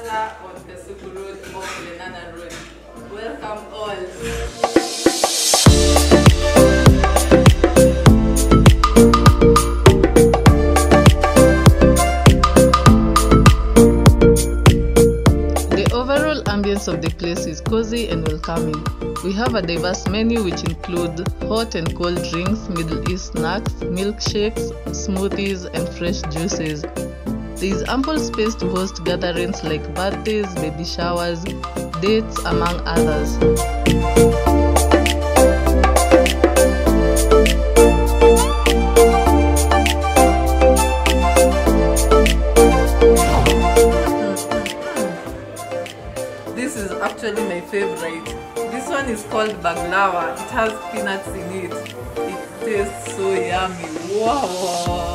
Mombasa on Kasuku Road off Lenana Road. Welcome all. Ambience of the place is cozy and welcoming. We have a diverse menu which include hot and cold drinks, Middle East snacks, milkshakes, smoothies, and fresh juices. There is ample space to host gatherings like birthdays, baby showers, dates, among others. This is actually my favorite. This one is called baklava. It has peanuts in it. It tastes so yummy. Wow!